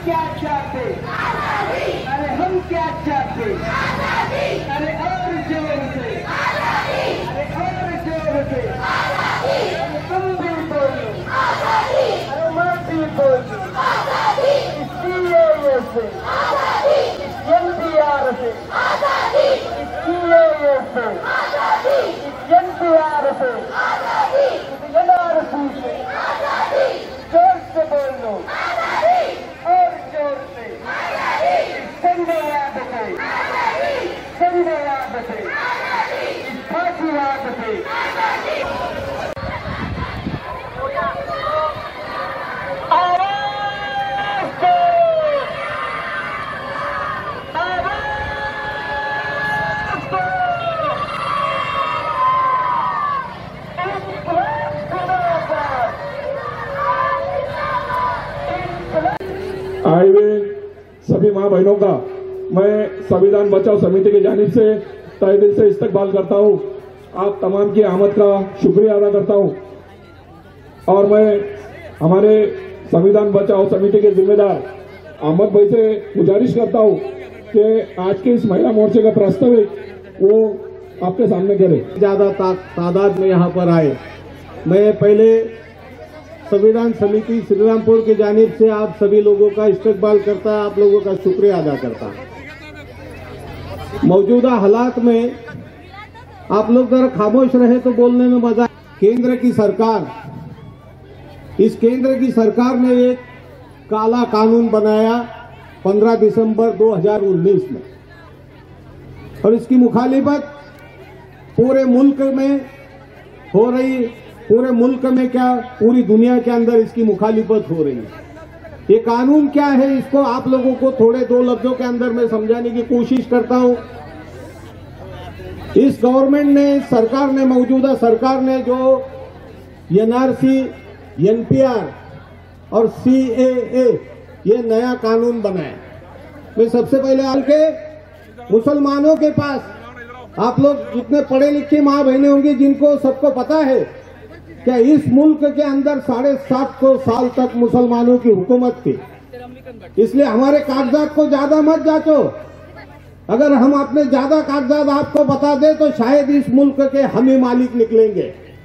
क्या चाहते, अरे हम क्या चाहते, अरे और जोर से, अरे और जोर से, अरे तुम भी बोलो, अरे मैं भी बोलूं, इस CAA से, इस NPR से, इस CAA से, इस NPR से, इस NRC से, जोर से बोलो और जोर से, संजयवाद से, संजयवाद से, इस फांसीवाद से। आवाज दो, आवाज दो, इंकलाब जिंदाबाद, आए हुए सभी माँ बहनों का मैं संविधान बचाओ समिति की जानिब से तहे दिल से इस्तकबाल करता हूँ। आप तमाम की आमद का शुक्रिया अदा करता हूँ और मैं हमारे संविधान बचाओ समिति के जिम्मेदार अहमद भाई से गुजारिश करता हूँ कि आज के इस महिला मोर्चे का प्रास्ताविक वो आपके सामने करें। ज्यादा तादाद में यहाँ पर आए, मैं पहले संविधान समिति श्रीरामपुर की जानिब से आप सभी लोगों का इस्तकबाल करता, आप लोगों का शुक्रिया अदा करता। मौजूदा हालात में आप लोग जरा खामोश रहे तो बोलने में मजा। केंद्र की सरकार, इस केंद्र की सरकार ने एक काला कानून बनाया 15 दिसंबर 2019 में और इसकी मुखालिफत पूरे मुल्क में हो रही, पूरे मुल्क में क्या पूरी दुनिया के अंदर इसकी मुखालिफत हो रही है। ये कानून क्या है इसको आप लोगों को थोड़े दो लफ्जों के अंदर मैं समझाने की कोशिश करता हूं। इस गवर्नमेंट ने, सरकार ने, मौजूदा सरकार ने जो NRC, NPR और CAA ये नया कानून बनाया, मैं सबसे पहले आके मुसलमानों के पास, आप लोग जितने पढ़े लिखे माँ बहनें होंगी जिनको सबको पता है क्या इस मुल्क के अंदर 750 साल तक मुसलमानों की हुकूमत थी। इसलिए हमारे कागजात को ज्यादा मत जांचो। अगर हम अपने ज्यादा कागजात आपको बता दें तो शायद इस मुल्क के हम ही मालिक निकलेंगे।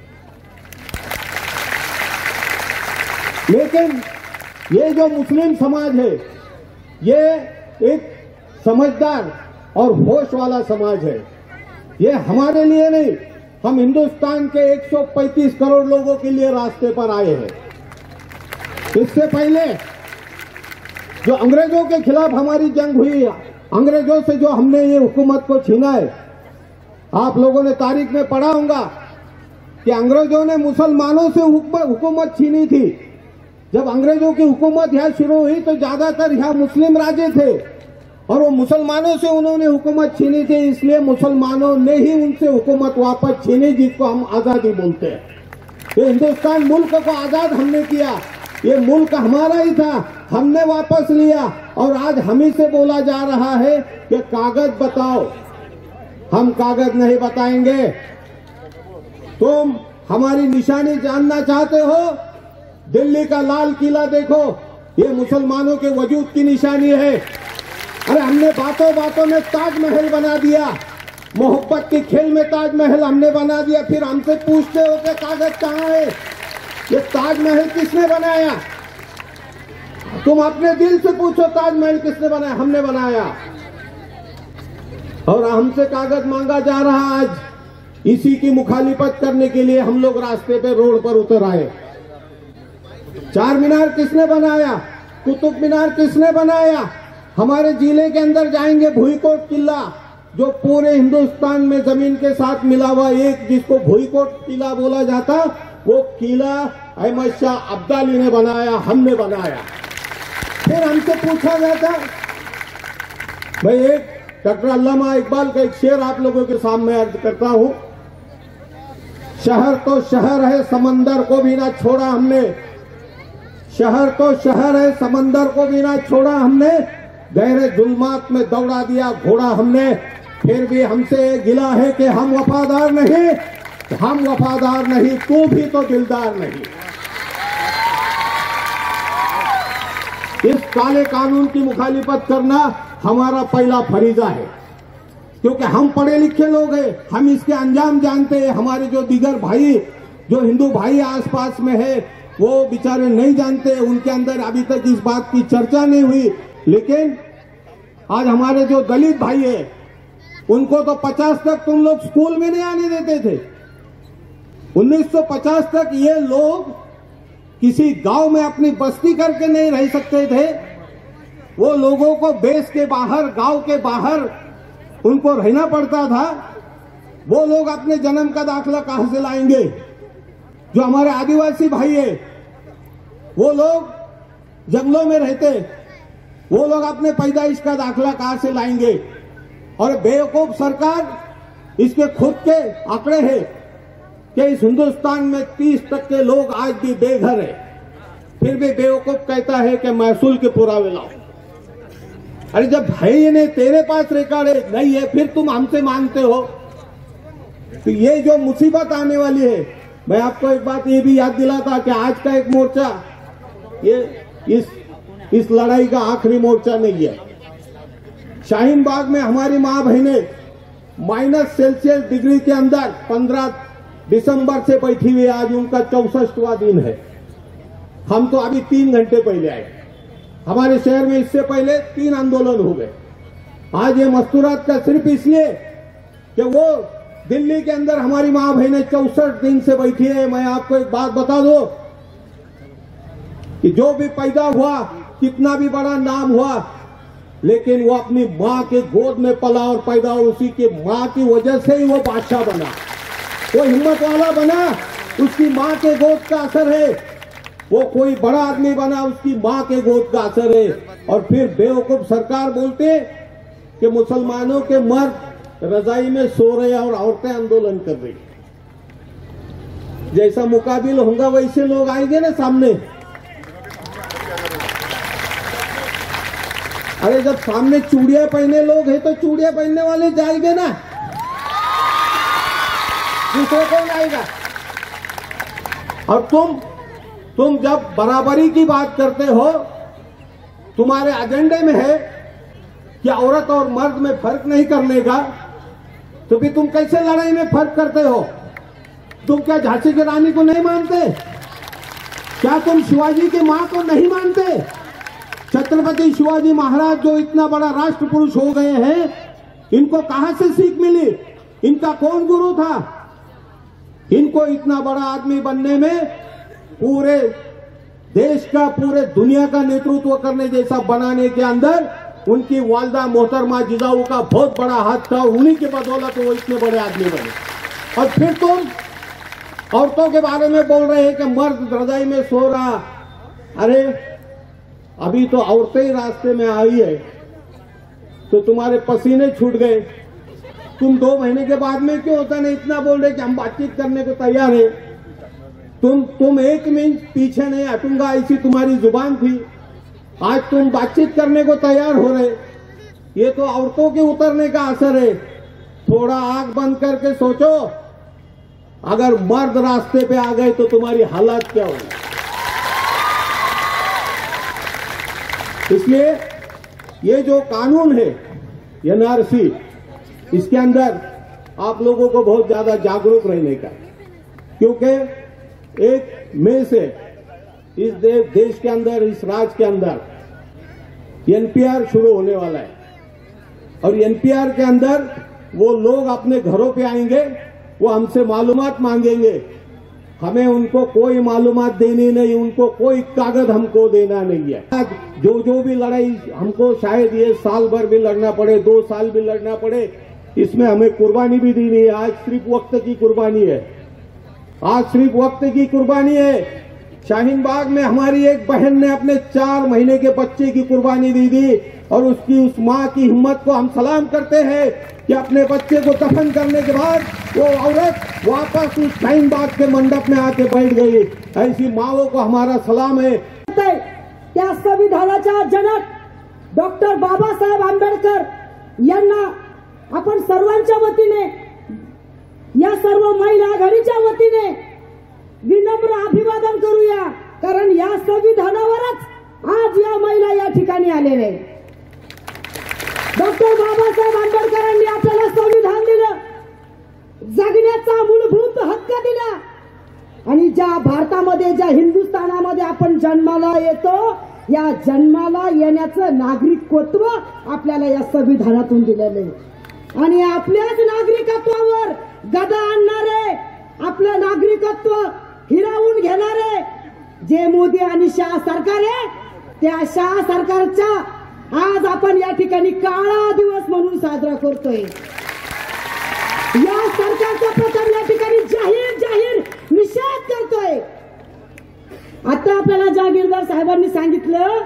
लेकिन ये जो मुस्लिम समाज है ये एक समझदार और होश वाला समाज है। ये हमारे लिए नहीं, हम हिंदुस्तान के 135 करोड़ लोगों के लिए रास्ते पर आए हैं। इससे पहले जो अंग्रेजों के खिलाफ हमारी जंग हुई, अंग्रेजों से जो हमने ये हुकूमत को छीना है, आप लोगों ने तारीख में पढ़ा होगा कि अंग्रेजों ने मुसलमानों से हुकूमत छीनी थी। जब अंग्रेजों की हुकूमत यहाँ शुरू हुई तो ज्यादातर यहाँ मुस्लिम राजे थे और वो मुसलमानों से उन्होंने हुकूमत छीनी थी, इसलिए मुसलमानों ने ही उनसे हुकूमत वापस छीनी, जिसको हम आजादी बोलते हैं। ये हिंदुस्तान मुल्क को आजाद हमने किया, ये मुल्क हमारा ही था, हमने वापस लिया और आज हम ही से बोला जा रहा है कि कागज बताओ। हम कागज नहीं बताएंगे। तुम हमारी निशानी जानना चाहते हो? दिल्ली का लाल किला देखो, ये मुसलमानों के वजूद की निशानी है। अरे हमने बातों बातों में ताजमहल बना दिया, मोहब्बत के खेल में ताजमहल हमने बना दिया, फिर हमसे पूछते हो कि कागज कहाँ है? ये ताजमहल किसने बनाया? तुम अपने दिल से पूछो ताजमहल किसने बनाया? हमने बनाया। और हमसे कागज मांगा जा रहा। आज इसी की मुखालिफत करने के लिए हम लोग रास्ते पे, रोड पर उतर आए। चार मीनार किसने बनाया? कुतुब मीनार किसने बनाया? हमारे जिले के अंदर जाएंगे, भुईकोट किला जो पूरे हिंदुस्तान में जमीन के साथ मिला हुआ एक, जिसको भुईकोट किला बोला जाता, वो किला अहमद शाह अब्दाली ने बनाया, हमने बनाया। फिर हमसे पूछा जाता, भाई एक डॉक्टर अल्लामा इकबाल का एक शेर आप लोगों के सामने अर्ज करता हूं। शहर तो शहर है, समंदर को भी ना छोड़ा हमने। शहर तो शहर है, समंदर को भी ना छोड़ा हमने। गहरे जुल्मात में दौड़ा दिया घोड़ा हमने। फिर भी हमसे गिला है कि हम वफादार नहीं, हम वफादार नहीं, तू भी तो दिलदार नहीं। इस काले कानून की मुखालिफत करना हमारा पहला फरीजा है, क्योंकि हम पढ़े लिखे लोग हैं, हम इसके अंजाम जानते हैं। हमारे जो दीगर भाई, जो हिंदू भाई आसपास में है, वो बेचारे नहीं जानते, उनके अंदर अभी तक इस बात की चर्चा नहीं हुई। लेकिन आज हमारे जो दलित भाई है, उनको तो 50 तक तुम लोग स्कूल में नहीं आने देते थे। 1950 तक ये लोग किसी गांव में अपनी बस्ती करके नहीं रह सकते थे। वो लोगों को देश के बाहर, गांव के बाहर उनको रहना पड़ता था। वो लोग अपने जन्म का दाखला कहां से लाएंगे? जो हमारे आदिवासी भाई है, वो लोग जंगलों में रहते, वो लोग अपने पैदाइश का दाखला कहां से लाएंगे? और बेवकूफ सरकार, इसके खुद के आंकड़े हैं कि इस हिंदुस्तान में 30% लोग आज भी बेघर है, फिर भी बेवकूफ कहता है कि महसूल के पुरावे लाओ। अरे जब है ही नहीं, तेरे पास रिकॉर्ड है नहीं है, फिर तुम हमसे मांगते हो? तो ये जो मुसीबत आने वाली है, मैं आपको एक बात ये भी याद दिलाता कि आज का एक मोर्चा ये इस लड़ाई का आखिरी मोर्चा नहीं है। शाहीन बाग में हमारी मां बहनें -सेल्सियस डिग्री के अंदर 15 दिसंबर से बैठी हुई, आज उनका 64वां दिन है। हम तो अभी 3 घंटे पहले आए। हमारे शहर में इससे पहले 3 आंदोलन हो गए। आज ये मस्तूरात का सिर्फ इसलिए कि वो दिल्ली के अंदर हमारी मां बहनें 64 दिन से बैठी है। मैं आपको एक बात बता दो कि जो भी पैदा हुआ, कितना भी बड़ा नाम हुआ, लेकिन वो अपनी मां के गोद में पला और पैदा हुआ, उसी की मां की वजह से ही वो बादशाह बना, वो हिम्मत वाला बना। उसकी मां के गोद का असर है। वो कोई बड़ा आदमी बना, उसकी मां के गोद का असर है। और फिर बेवकूफ सरकार बोलते कि मुसलमानों के मर्द रजाई में सो रहे और औरतें आंदोलन कर रही। जैसा मुकाबिल होगा वैसे लोग आएंगे ना सामने। अरे जब सामने चूड़ियां पहने लोग हैं तो चूड़ियां पहनने वाले जाएंगे ना, दूसरे कौन आएगा? और तुम जब बराबरी की बात करते हो, तुम्हारे एजेंडे में है कि औरत और मर्द में फर्क नहीं करने का, तो फिर तुम कैसे लड़ाई में फर्क करते हो? तुम क्या झांसी की रानी को नहीं मानते? क्या तुम शिवाजी की मां को नहीं मानते? छत्रपति शिवाजी महाराज जो इतना बड़ा राष्ट्र पुरुष हो गए हैं, इनको कहां से सीख मिली? इनका कौन गुरु था? इनको इतना बड़ा आदमी बनने में, पूरे देश का, पूरे दुनिया का नेतृत्व करने जैसा बनाने के अंदर उनकी वालदा मोहतरमा जिजाऊ का बहुत बड़ा हाथ था। उन्हीं के बदौलत वो इतने बड़े आदमी बने। और फिर तुम औरतों के बारे में बोल रहे हैं कि मर्द रजाई में सो रहा। अरे अभी तो औरतें ही रास्ते में आई है तो तुम्हारे पसीने छूट गए। तुम 2 महीने के बाद में क्यों होता नहीं इतना बोल रहे कि हम बातचीत करने को तैयार है? तुम 1 मिनट पीछे नहीं हटूंगा ऐसी तुम्हारी जुबान थी। आज तुम बातचीत करने को तैयार हो रहे। ये तो औरतों के उतरने का असर है। थोड़ा आंख बंद करके सोचो, अगर मर्द रास्ते पे आ गए तो तुम्हारी हालत क्या होगी? इसलिए ये जो कानून है एनआरसी, इसके अंदर आप लोगों को बहुत ज्यादा जागरूक रहने का, क्योंकि 1 मई से इस देश के अंदर, इस राज्य के अंदर एनपीआर शुरू होने वाला है। और एनपीआर के अंदर वो लोग अपने घरों पे आएंगे, वो हमसे मालूमात मांगेंगे। हमें उनको कोई मालूमात देनी नहीं, उनको कोई कागज हमको देना नहीं है। आज जो भी लड़ाई हमको शायद ये साल भर भी लड़ना पड़े, 2 साल भी लड़ना पड़े, इसमें हमें कुर्बानी भी देनी है। आज सिर्फ वक्त की कुर्बानी है, आज सिर्फ वक्त की कुर्बानी है। शाहीन बाग में हमारी एक बहन ने अपने 4 महीने के बच्चे की कुर्बानी दी थी, और उस मां की हिम्मत को हम सलाम करते हैं कि अपने बच्चे को दफन करने के बाद वो औरत वापस उस शाहीन बाग के मंडप में आके बैठ गई। ऐसी माओं को हमारा सलाम है। त्या संविधानाच्या जनक डॉक्टर बाबासाहेब आंबेडकर यांना आपण सर्वांच्या वतीने, या सर्व महिला आघाडीच्या वतीने विनम्र अभिवादन करूया, कारण या संविधानावरच आज या महिला या ठिकाणी आलेले आहे. डॉक्टर बाबासाहेब आंबेडकरांनी आपल्याला संविधान दिलं, जगण्याचा मूलभूत हक्क दिला आणि ज्या भारतामध्ये, ज्या हिंदुस्थानामध्ये आपण जन्माला येतो, या जन्माला येण्याचं नागरिकत्व आपल्याला या संविधानातून दिलेलं आहे. आणि आपल्याच नागरिकत्वावर गदा आणणारे, आपलं नागरिकत्व हिरावून घेणारे जे मोदी आणि शाह सरकार आहे, त्या शाह सरकारच्या आज आपण या ठिकाणी काळा दिवस म्हणून साजरा करतोय. या सरकारचा प्रथम या ठिकाणी जाहीर निषेध करतोय. आता आपल्याला जागीरदार साहेबांनी सांगितलं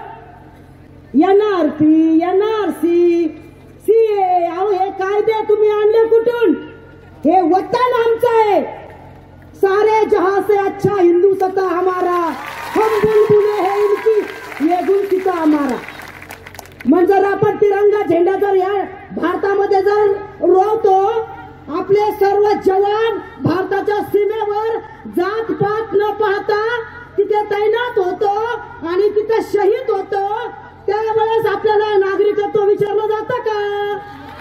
NRC, CA, अहो हे कायदे तुम्ही आणले कुठून? हे वतन आमचं आहे. सारे जहां से अच्छा हिंदू सत्ता हमारा, हम बुलबुले है इनकी, ये गुलसिता हमारा. म्हणजे जर आपण तिरंगा झेंडा जर या भारतामध्ये जर रोवतो, आपले सर्व जवान भारताच्या सीमेवर जात पात न पाहता तिथे तैनात होतो आणि तिथे शहीद होतो, त्यावेळेस आपल्याला नागरिकत्व विचारलं जातं का?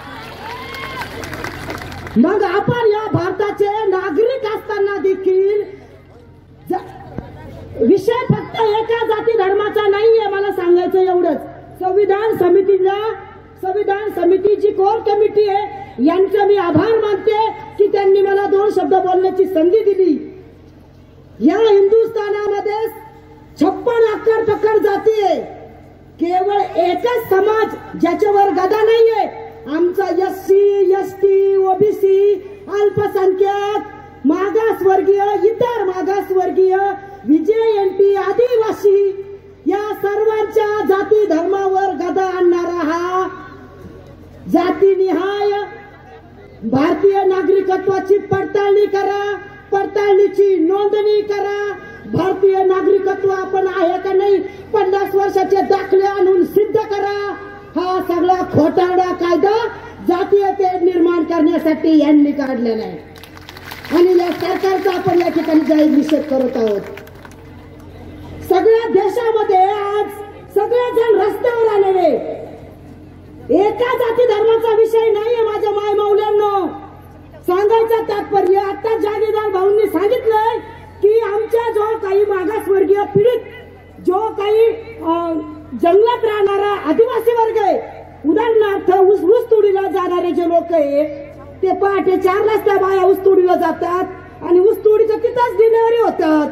मग आपण या भारताचे नागरिक असताना देखील विषय फक्त एका जाती धर्माचा नाहीये. मला सांगायचं एवढंच, संविधान समितीची कोर कमिटी आहे, यांचे मी आभार मानते की त्यांनी मला 2 शब्द बोलण्याची संधी दिली. या हिंदुस्थानामध्ये 56 आकड जाती आहे, केवळ एकच समाज ज्याच्यावर गदा नाहीये, आमचा SC, ST, OBC, अल्पसंख्याक, मागासवर्गीय, इतर मागासवर्गीय, VJNT, आदिवासी, या सर्वांच्या जाती धर्मावर गदा आणणारा हा जातीनिहाय भारतीय नागरिकत्वाची पडताळणी करा, पडताळणीची नोंदणी करा. भारतीय नागरिकत्व आपण आहे का नाही 50 वर्षाचे दाखले आणून सिद्ध करा. हा सगळा खोटारडा कायदा जातीयते निर्माण करण्यासाठी यांनी काढलेला आहे आणि या सरकारचा आपण या ठिकाणी जाहीर निषेध करत आहोत. सगळ्या देशामध्ये आज सगळेजण रस्त्यावर आलेले, एका जाती धर्माचा विषय नाहीये. माझ्या माय माऊल्यांनो, सांगायचं तात्पर्य, आता जागीरदार भाऊंनी सांगितलंय की आमच्या जो काही मागासवर्गीय पीडित, जो काही जंगलात राहणारा आदिवासी वर्ग आहे, उदाहरणार्थ ऊस तोडीला जाणारे जे लोक आहे, ते पहाटे 4 त्या बाया ऊस तोडीला जातात आणि ऊस तोडीच्या तिथंच डिलिव्हरी होतात.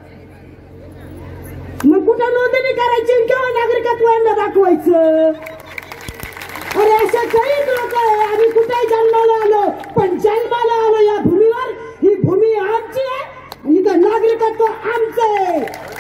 मग कुठं नोंदणी करायची किंवा नागरिकत्व दाखवायचं? अरे अशा काही लोक आहे, आम्ही कुठेही जन्माला आलो, पण जन्माला आलो या भूमीवर. ही भूमी आमची आहे, इथं नागरिकत्व आमचं आहे.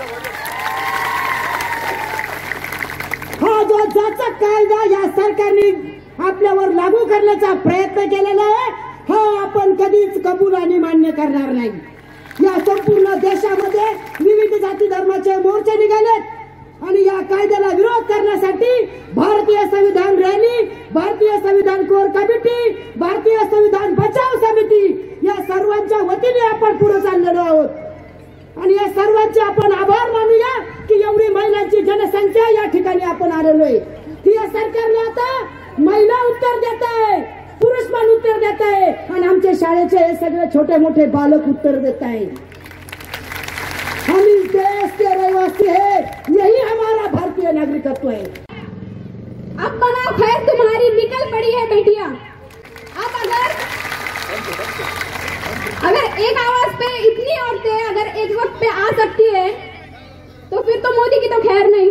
हा जो जाचा कायदा या सरकारने आपल्यावर लागू करण्याचा प्रयत्न केलेला आहे, हा आपण कधीच कबूल आणि मान्य करणार नाही. या संपूर्ण देशामध्ये विविध जाती धर्माचे मोर्चे निघालेत आणि या कायद्याला विरोध करण्यासाठी भारतीय संविधान रॅली, भारतीय संविधान कोर कमिटी, भारतीय संविधान बचाव समिती या सर्वांच्या वतीने आपण पुढे चाललेलो आहोत आणि या सर्वांचे आपण आभार मानूया की एवढी महिलांची जनसंख्या या ठिकाणी आपण आलेलो आहे. या सरकारने आता महिला उत्तर देत आहे, पुरुष पण उत्तर देत आहे आणि आमच्या शाळेचे हे सगळे छोटे मोठे बालक उत्तर देत आहे. हम इस देश के रहवासी है, यही हमारा भारतीय नागरिकत्व है. अब बनाओ खैर तुम्हारी निकल पड़ी है बेटियां. अब अगर एक आवाज पे इतनी औरतें अगर एक वक्त पे आ सकती है तो फिर तो मोदी की तो खैर नहीं.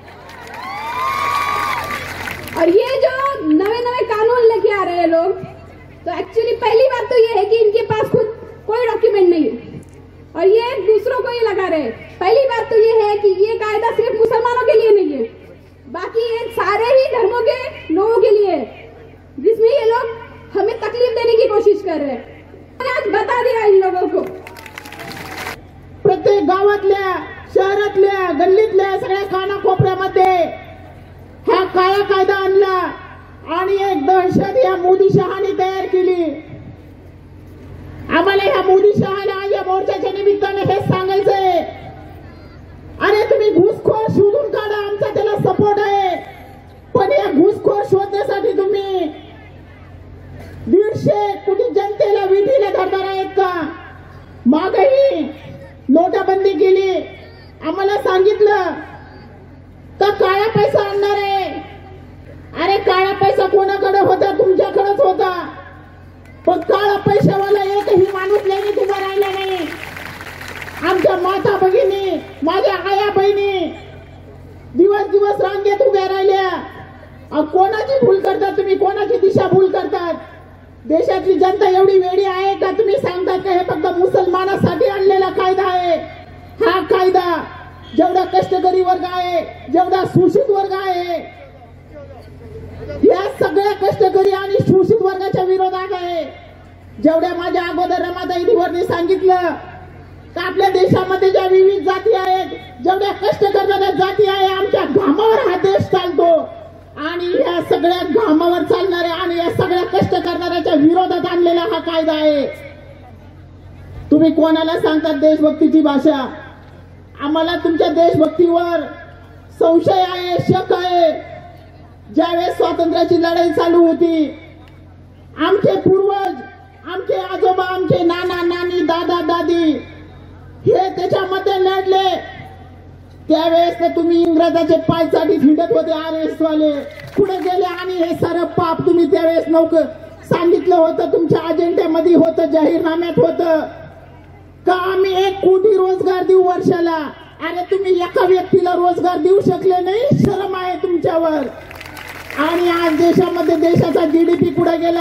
और ये जो नए कानून लेके आ रहे हैं लोग, तो एक्चुअली पहली बात तो ये है कि इनके पास खुद कोई डॉक्यूमेंट नहीं है और ये दूसरों को ये लगा रहे हैं. पहली बात तो ये है कि ये कायदा सिर्फ मुसलमानों के लिए नहीं है, बाकी ये सारे ही धर्मों के लोगों के लिए है, जिसमें ये लोग हमें तकलीफ देने की कोशिश कर रहे हैं. मैंने आज बता दिया इन लोगों को. प्रत्येक गावातल्या, शहरातल्या, गल्लीतल्या सगळ्या कानाकोपऱ्यामध्ये हा काळा कायदा आणला आणि एक दहशत या मोदी शहाने तयार केली. आम्हाला ह्या मोदी शहाला या मोर्चाच्या निमित्ताने हेच सांगायचंय, अरे तुम्ही घुसखोर शोधून काढा, आमचा त्याला सपोर्ट आहे. सांगितलं तर काळा पैसा आणणार आहे. अरे काळा पैसा कोणाकडे होता? तुमच्याकडेच होता. पण काळा पैशावाला एकही माणूस लेणीत उभा राहिला नाही. आमच्या माता भगिनी, माझ्या आया बहिणी दिवस दिवस रांगेत उभ्या राहिल्या. कोणाची भूल करतात तुम्ही? कोणाची दिशा भूल करतात? देशातली जनता एवढी वेडी आहे का तुम्ही सांगतात का हे फक्त मुसलमानासाठी आणलेला कायदा आहे? हा कायदा जेवढा कष्टकरी वर्ग आहे, जेवढा शोषित वर्ग आहे, या सगळ्या कष्टकरी आणि शोषित वर्गाच्या विरोधात आहे. जेवढ्या माझ्या अगोदर रमाताई दिवरनी सांगितलं का आपल्या देशामध्ये ज्या विविध जाती आहेत, जेवढ्या कष्ट करणाऱ्या जाती आहे, आमच्या घामावर हा देश चालतो. आणि या सगळ्या घामावर चालणाऱ्या आणि या सगळ्या कष्ट करणाऱ्याच्या विरोधात आणलेला हा कायदा आहे. तुम्ही कोणाला सांगतात देशभक्तीची भाषा? आम्हाला तुमच्या देशभक्तीवर संशय आहे, शक आहे. ज्यावेळेस स्वातंत्र्याची लढाई चालू होती, आमचे पूर्वज, आमचे आजोबा, आमचे नाना नानी, दादा दादी हे त्याच्यामध्ये लढले. त्यावेळेस तर तुम्ही इंग्रजाचे पायचाटी हिंडत होते. RS वाले पुढे गेले आणि हे सारं पाप तुम्ही त्यावेळेस नव्हतं सांगितलं होतं. तुमच्या अजेंड्यामध्ये होतं, जाहीरनाम्यात होतं का आम्ही 1 कोटी रोजगार देऊ वर्षाला. अरे तुम्ही एका व्यक्तीला रोजगार देऊ शकले नाही. शरम आहे तुमच्यावर. आणि आज देशामध्ये देशाचा GDP कुठे गेला?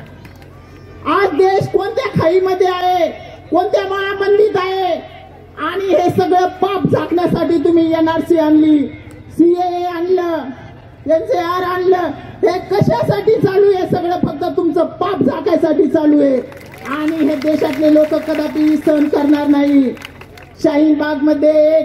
आज देश कोणत्या खाईमध्ये आहे? कोणत्या महामंदीत आहे? आणि हे सगळं पाप झाकण्यासाठी तुम्ही NRC आणली, CAA आणलं, NCR आणलं. हे कशासाठी चालू आहे? सगळं फक्त तुमचं पाप झाकायसाठी चालू आहे. आणि हे देशातले लोक कदापि सहन करणार नाही. शाहीन बाग मध्ये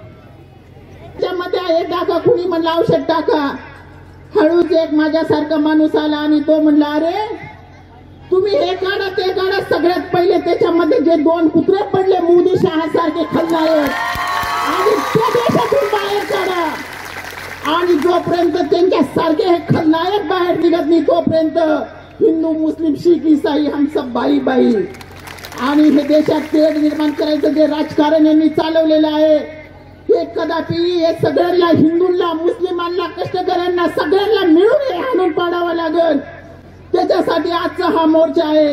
त्यामध्ये टाका, कुणी म्हणलं औषध टाका. हळूच एक माझ्यासारखा माणूस आला आणि तो म्हणला अरे तुम्ही हे काढा ते काढा. सगळ्यात पहिले त्याच्यामध्ये जे 2 कुत्रे पडले मोदी शहासारखे खलनायक, आणि त्या देशातून बाहेर काढा. आणि जोपर्यंत त्यांच्या सारखे हे खलनायक बाहेर निघत नाही तोपर्यंत हिंदू, मुस्लिम, शीख, ईसाई हम सब बाई बाई. आणि हे देशात तेढ निर्माण करायचं जे राजकारण यांनी चालवलेलं आहे हे कदापि हे सगळ्यांना, हिंदूंना, मुस्लिमांना, कष्टकऱ्यांना सगळ्यांना मिळून हे हाणून पाडावं लागेल. त्याच्यासाठी आजचा हा मोर्चा आहे.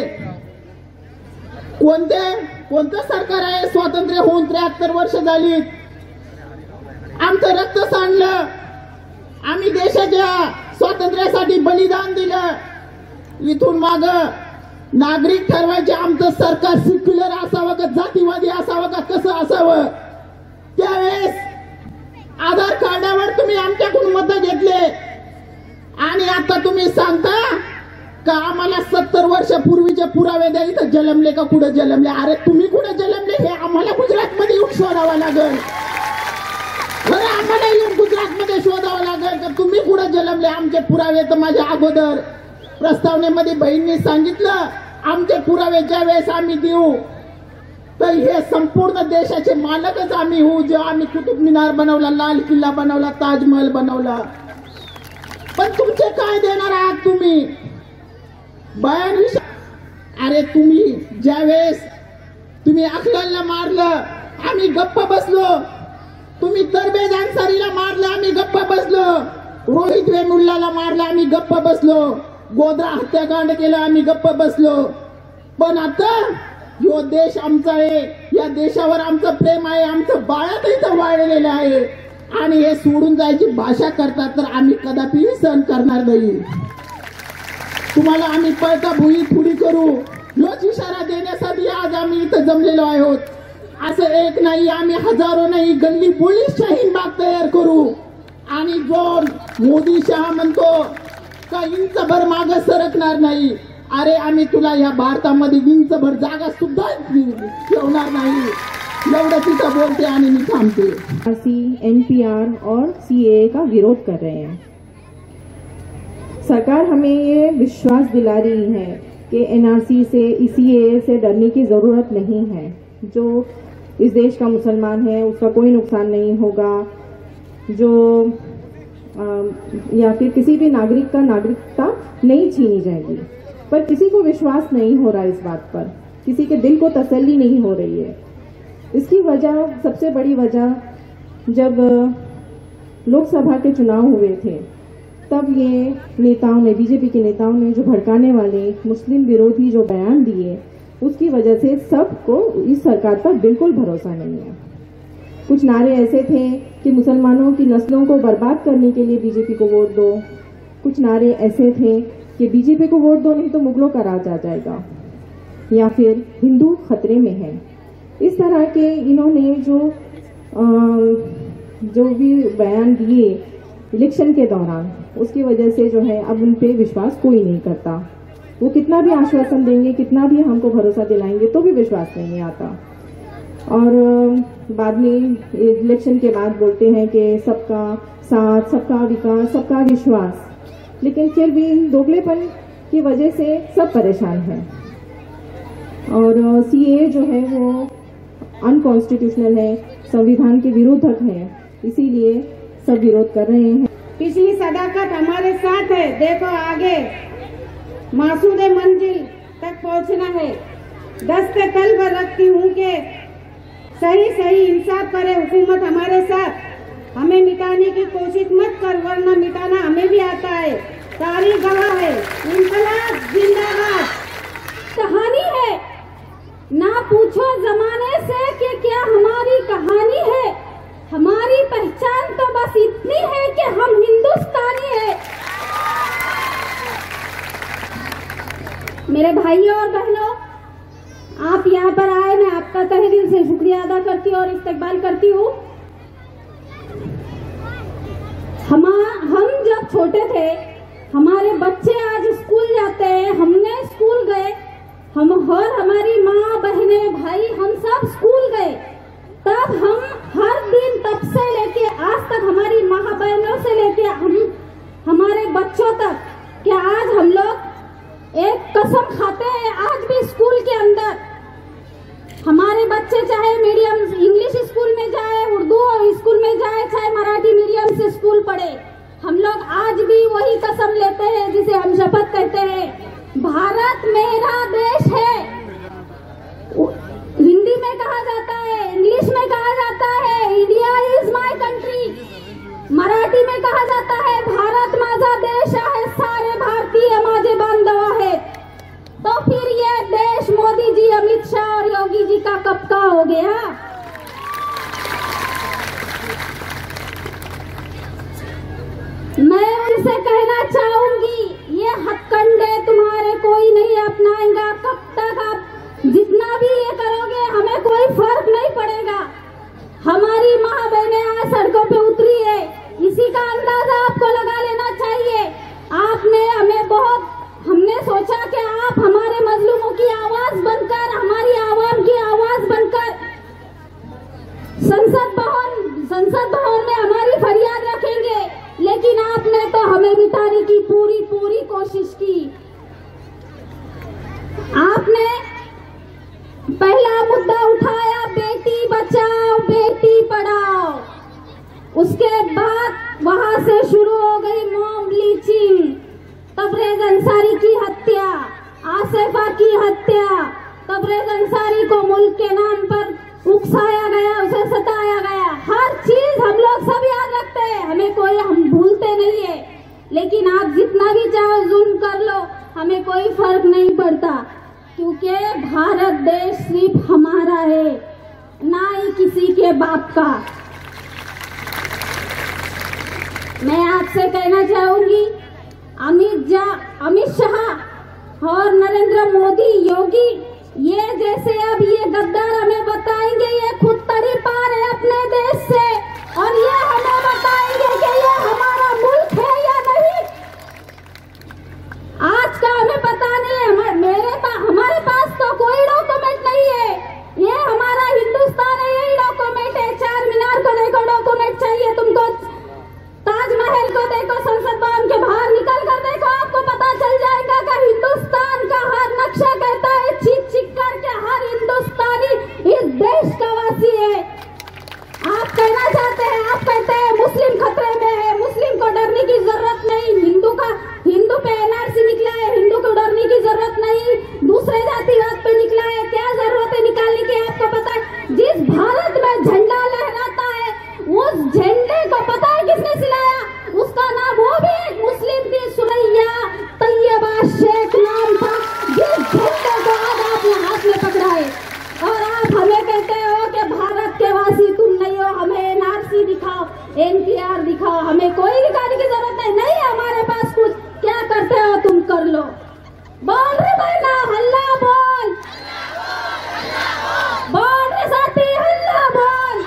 कोणतं सरकार आहे? स्वातंत्र्य होऊन 73 वर्ष झाली. आमचं रक्त सांडलं. आम्ही देशाच्या स्वातंत्र्यासाठी बलिदान दिलं. इथून माग नागरिक ठरवायचे आमचं सरकार सेक्युलर असावं का जातीवादी असावं का कसं असावं. त्यावेळेस आधार कार्डावर तुम्ही आमच्याकडून मत घेतले आणि आता तुम्ही सांगता का आम्हाला 70 वर्षापूर्वीचे पुरावे द्या. इथं जन्मले का कुठे जन्मले? अरे तुम्ही कुठे जन्मले हे आम्हाला गुजरातमध्ये येऊन शोधावं लागेल. बरं आम्हाला येऊन गुजरातमध्ये शोधावं लागेल का तुम्ही कुठे जन्मले. आमचे पुरावे तर माझ्या अगोदर प्रस्तावनेमध्ये बहिणींनी सांगितलं आमचे पुरावे ज्या वेळेस आम्ही देऊ तर हे संपूर्ण देशाचे मालकच आम्ही होऊ. जेव्हा आम्ही कुतुब मिनार बनवला, लाल किल्ला बनवला, ताजमहल बनवला. पण तुमचे काय देणार आहात तुम्ही? बयान. अरे तुम्ही ज्या वेळेस तुम्ही अखलालला मारलं आम्ही गप्प बसलो. तुम्ही तरबेज अन्सारीला मारलं आम्ही गप्प बसलो. रोहित वेमुल्लाला मारलं आम्ही गप्प बसलो. गोध्रा हत्याकांड केलं आम्ही गप्प बसलो. पण आता जो देश आमचा आहे, या देशावर आमचं प्रेम आहे, आमचं बाळात इथं वाढलेलं आहे आणि हे सोडून जायची भाषा करतात तर आम्ही कदापि सहन करणार नाही. तुम्हाला आम्ही पळता भुई थोडी करू योच इशारा देण्यासाठी आज आम्ही इथं जमलेलो आहोत. असं एक नाही, आम्ही हजारो नाही, गल्ली पोलीस शाहीन बाग तयार करू. आणि जो मोदी शहा म्हणतो का इंचभर मागे सरकणार नाही, अरे आम्ही तुला या भारतामध्ये इंचभर जागा सुद्धा ठेवणार नाही. एवढं तिथं बोलते आणि मी थांबते. NPR और CAA का विरोध कर रहे हैं. सरकार हमें ये विश्वास दिला रही है कि NRC से, CAA से डरने की जरूरत नहीं है. जो इस देश का मुसलमान है उसका कोई नुकसान नहीं होगा. जो या फिर किसी भी नागरिक का नागरिकता नहीं छीनी जाएगी. पर किसी को विश्वास नहीं हो रहा इस बात पर. किसी के दिल को तसल्ली नहीं हो रही है. इसकी वजह, सबसे बड़ी वजह जब लोकसभा के चुनाव हुए थे तब ये नेताओं ने, बीजेपी के नेताओं ने जो भड़काने वाले मुस्लिम विरोधी जो बयान दिए, उसकी वजह से सबको इस सरकार पर बिल्कुल भरोसा नहीं है। कुछ नारे ऐसे थे कि मुसलमानों की नस्लों को बर्बाद करने के लिए बीजेपी को वोट दो। कुछ नारे ऐसे थे कि बीजेपी को वोट दो नहीं तो मुगलों का राज आ जाएगा, या फिर हिंदू खतरे में है। इस तरह के इन्होंने जो भी बयान दिए इलेक्शन के दौरान, उसकी वजह से जो है अब उन पे विश्वास कोई नहीं करता। वो कितना भी आश्वासन देंगे, कितना भी हमको भरोसा दिलाएंगे, तो भी विश्वास नहीं आता। और बाद में इलेक्शन के बाद बोलते हैं कि सबका साथ, सबका विकास, सबका विश्वास, लेकिन फिर भी दोगलेपन की वजह से सब परेशान हैं। और सीए जो है वो अनकॉन्स्टिट्यूशनल है, संविधान के विरोधक है, इसीलिए सब विरोध कर रहे हैं। पिछली सदाकत हमारे साथ है, देखो आगे मासूदे मंजिल तक पहुंचना है। दस्ते तल पर रखती हूँ कि सही सही इंसाफ करे हुकूमत हमारे साथ। हमें मिटाने की कोशिश मत कर, वरना मिटाना हमें भी आता है। तारीख गवाह है, इंकलाब जिंदाबाद। कहानी है ना, पूछो जमाने से कि क्या हमारी कहानी है। हमारी पहचान तो बस इतनी है कि हम हिंदुस्तानी है। मेरे भाइयों और बहनों, आप यहाँ पर आए, मैं आपका तहे दिल से शुक्रिया अदा करती हूँ और इस्तकबाल करती हूँ। हम जब छोटे थे, हमारे बच्चे आज स्कूल जाते हैं, हमने स्कूल गए, हम और हमारी माँ, बहने, भाई, हम सब स्कूल गए। तब हम हर दिन, तब से लेके आज तक, हमारी माँ बहनों से लेके हमारे बच्चों तक, क्या आज हम लोग एक कसम खाते हैं आज भी स्कूल के अंदर, हमारे बच्चे चाहे मीडियम इंग्लिश स्कूल में जाए, उर्दू स्कूल में जाए, चाहे मराठी मीडियम से स्कूल पढ़े, हम लोग आज भी वही कसम लेते हैं जिसे हम शपथ कहते हैं, भारत मेरा देश है। हिंदी में कहा जाता है, इंग्लिश में कहा जाता है India is my country, Marathi में कहा जाता है भारत माझा देश आहे, सारे भारतीय माझे बांधव आहेत। तो फिर ये देश मोदी जी, अमित शाह और योगी जी का कब का हो गया? मैं उनसे कहना चाहूंगी, ये हथकंडे तुम्हारे कोई नहीं अपनाएगा। कब तक आप जितना भी ये करोगे, हमें कोई फर्क नहीं पड़ेगा। हमारी माँ बहनें आज सड़कों पे उतरी है, इसी का अंदाजा आपको लगा लेना चाहिए। हमने सोचा कि आप हमारे मजलूमों की आवाज बनकर, हमारी आवाम की आवाज बनकर संसद भवन में हमारी फरियाद रखेंगे, लेकिन आपने तो हमें मिटाने की पूरी कोशिश की। आपने पहला मुद्दा उठाया बेटी बचाओ बेटी पढ़ाओ, उसके बाद वहां से शुरू हो गई मॉब लीचिंग, तबरेज अंसारी की हत्या, आसिफा की हत्या। तबरेज अंसारी को मुल्क के नाम पर उकसाया गया, उसे सताया गया। हर चीज हम लोग सब याद रखते हैं, हम भूलते नहीं है। लेकिन आप जितना भी चाहो जुल्म कर लो, हमें कोई फर्क नहीं पड़ता, क्योंकि भारत देश सिर्फ हमारा है, ना ही किसी के बाप का। मैं आपसे कहना चाहूंगी, अमित शाह और नरेंद्र मोदी, योगी, ये जैसे अब ये गद्दार हमें बताएंगे ये खुद तड़ी पार है अपने देश से, और ये हमें बताएंगे कि ये हमारा मुल्क है या नहीं। आज का हमें पता नहीं है। हमारे पास तो कोई डॉक्यूमेंट नहीं है, ये हमारा हिंदुस्तान है, यही डॉक्यूमेंट है। चार मीनार को देखो, डॉक्यूमेंट चाहिए तुमको, ताजमहल को देखो, संसद भवन के बाहर निकल कर देखो, आपको पता चल जाएगा कि हिंदुस्तान का हर नक्शा कहता है चीख करके हर हिंदुस्तानी इस देश का वासी है। आप कहना चाहते हैं, आप एनपीआर दिखाओ, हमें कोई दिखाने की जरूरत नहीं है हमारे पास कुछ, क्या करते हो तुम कर लो। बोल रे बहना हल्ला बोल, बोल रे साथी हल्ला बोल।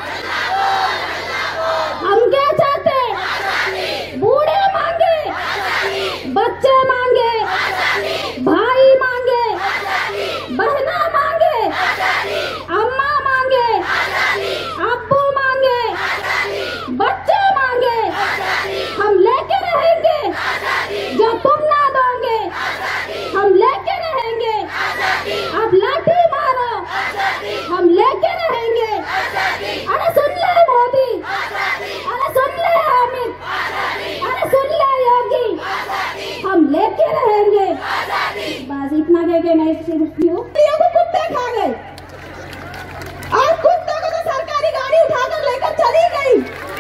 हम क्या चाहते, बूढ़े मांगे, बच्चे मांगे, भाई मांगे, बहना मांगे, अम्मा मांगे, अब्बू मांगे, बच्चे मांगे, हम लेके रहेंगे जो तुम ना दोगे, हम लेके रहेंगे। अब लाठी मारो, हम लेके रहेंगे। अरे सुन ले मोदी, अरे सुन ले अमित, अरे सुन ले योगी, हम लेके रहेंगे। बस इतना कह के मैं रुकी हूँ। को कुत्ते खा गए और कुत्तों को तो सरकारी गाड़ी उठाकर लेकर चली गई।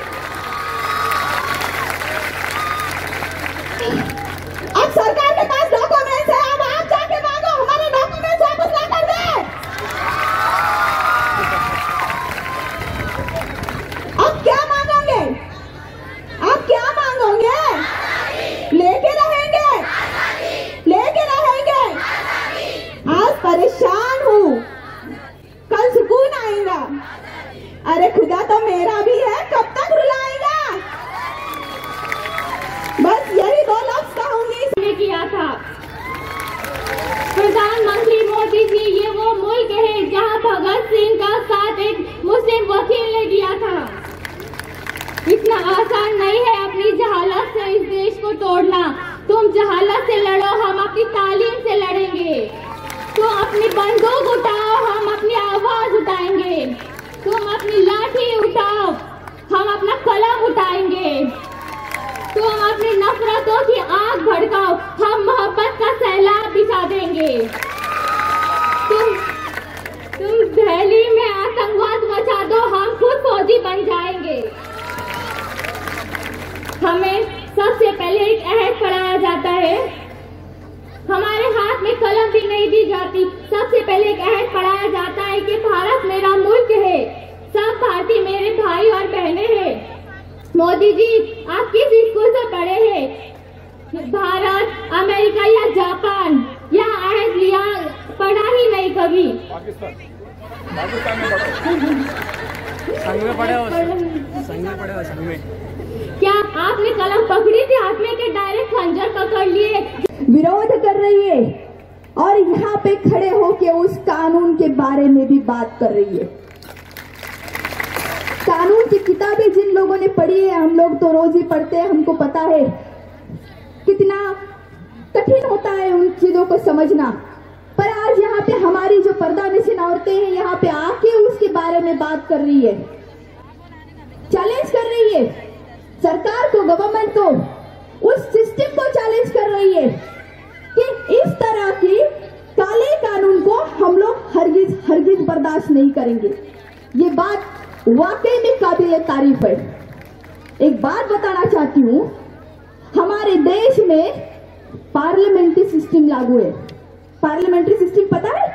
अब सरकार के पास डॉक्यूमेंट्स है, अब आप जाके मांगो हमारे डॉक्यूमेंट्स वापस ला कर दे। अब क्या मांगोगे, आप क्या मांगोगे? लेके रहेंगे, लेके रहेंगे। आज परेशान हूँ, कल सुकून आएगा। अरे खुदा तो मेरा भी है, कब तक रुलाएगा? बस यही दो लफ्ज कहूंगी। इसने किया था प्रधानमंत्री मोदी जी, ये वो मुल्क है जहां भगत सिंह का साथ एक मुस्लिम वकील ने दिया था। इतना आसान नहीं है अपनी जहालत से इस देश को तोड़ना। तुम जहालत से लड़ो, हम अपनी तालीम से लड़ेंगे। तुम अपनी बंदूक उठाओ, हम अपनी आवाज उठाएंगे। तुम अपनी लाठी उठाओ, हम अपना कलम उठाएंगे। तुम अपनी नफरतों की आग भड़काओ, हम मोहब्बत का सैलाब बिछा देंगे। तुम दिल्ली में आतंकवाद मचा दो, हम खुद फौजी बन जाएंगे। हमें सबसे पहले एक अहद पढ़ाया जाता है, हमारे हाथ में कलम भी नहीं दी जाती। सबसे पहले एक अहद पढ़ाया जाता है कि भारत मेरा मुल्क है, सब भारतीय मेरे भाई और बहनें हैं। मोदी जी, आप किस स्कूल से पढ़े हैं? भारत, अमेरिका या जापान? यहाँ अहद लिया पढ़ा ही नहीं कभी। पाकिस्तान में संघ में पढ़े हो, संघ में। क्या आपने कलम पकड़ी थी हाथ में के डायरेक्ट खंजर पकड़ लिए? विरोध कर रही है और यहाँ पे खड़े होके उस कानून के बारे में भी बात कर रही है। कानून की किताबें जिन लोगों ने पढ़ी है, हम लोग तो रोज ही पढ़ते हैं, हमको पता है कितना कठिन होता है उन चीजों को समझना। पर आज यहाँ पे हमारी जो पर्दानशीन औरतें हैं, यहाँ पे आके उसके बारे में बात कर रही है, चैलेंज कर रही है सरकार को, गवर्नमेंट को, उस सिस्टम को चैलेंज कर रही है कि इस तरह की काले कानून को हम लोग हरगिज बर्दाश्त नहीं करेंगे। ये बात वाकई में काबिल तारीफ है। एक बात बताना चाहती हूँ, हमारे देश में पार्लियामेंट्री सिस्टम लागू है। पार्लियामेंट्री सिस्टम पता है?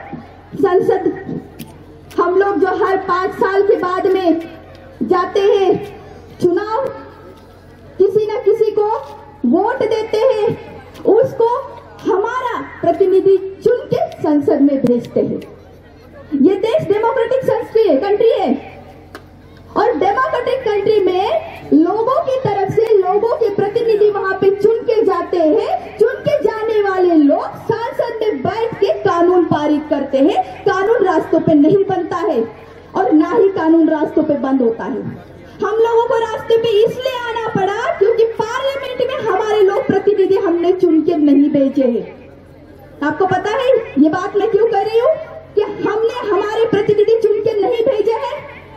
संसद हम लोग जो हर 5 साल के बाद में जाते हैं चुनाव, किसी न किसी को वोट देते हैं, उसको हमारा प्रतिनिधि चुन के संसद में भेजते हैं। ये देश डेमोक्रेटिक कंट्री है और डेमोक्रेटिक कंट्री में लोगों की तरफ से लोगों के प्रतिनिधि वहां पे चुन के जाते हैं। चुन के जाने वाले लोग संसद में बैठ के कानून पारित करते हैं। कानून रास्तों पे नहीं बनता है और ना ही कानून रास्तों पे बंद होता है। हम लोगों को रास्ते पे इसलिए आना पड़ा क्योंकि पार्लियामेंट में हमारे लोग प्रतिनिधि हमने चुन के नहीं भेजे हैं। आपको पता है ये बात मैं क्यों कर रही हूँ कि हमने हमारे प्रतिनिधि चुन के नहीं भेजे हैं।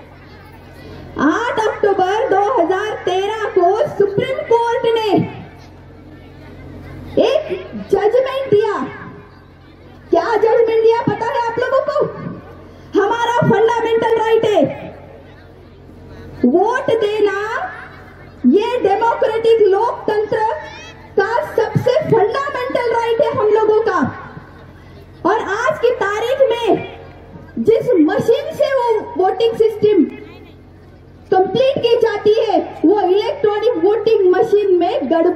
8 अक्टूबर 2013 को सुप्रीम कोर्ट ने एक जजमेंट दिया। क्या जजमेंट दिया पता है आप लोगों को? हमारा फंडामेंटल राइट है वोट देना, ये डेमोक्रेटिक लोकतंत्र का सबसे फंडामेंटल राइट है हम लोगों का। और आज की तारीख में जिस मशीन से वो वोटिंग सिस्टम कंप्लीट की जाती है वो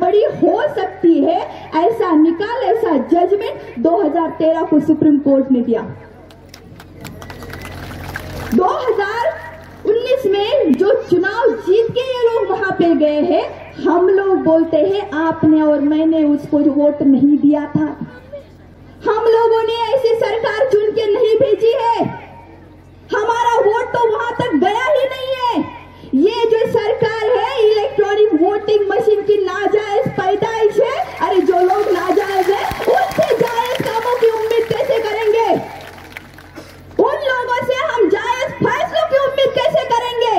बड़ी हो सकती है, ऐसा निकाल, ऐसा जजमेंट 2013 को सुप्रीम कोर्ट ने दिया। 2019 में जो चुनाव जीत के ये लोग वहां पे गए हैं, हम लोग बोलते हैं आपने और मैंने उसको वोट नहीं दिया था। हम लोगों ने ऐसी सरकार चुन के नहीं भेजी है, हमारा वोट तो वहां तक गया ही नहीं है। ये जो सरकार है इलेक्ट्रॉनिक वोटिंग मशीन की नाजायज पैदाइश है। अरे जो लोग नाजायज है उनसे जायज कामों की उम्मीद कैसे करेंगे? उन लोगों से हम जायज फैसलों की उम्मीद कैसे करेंगे?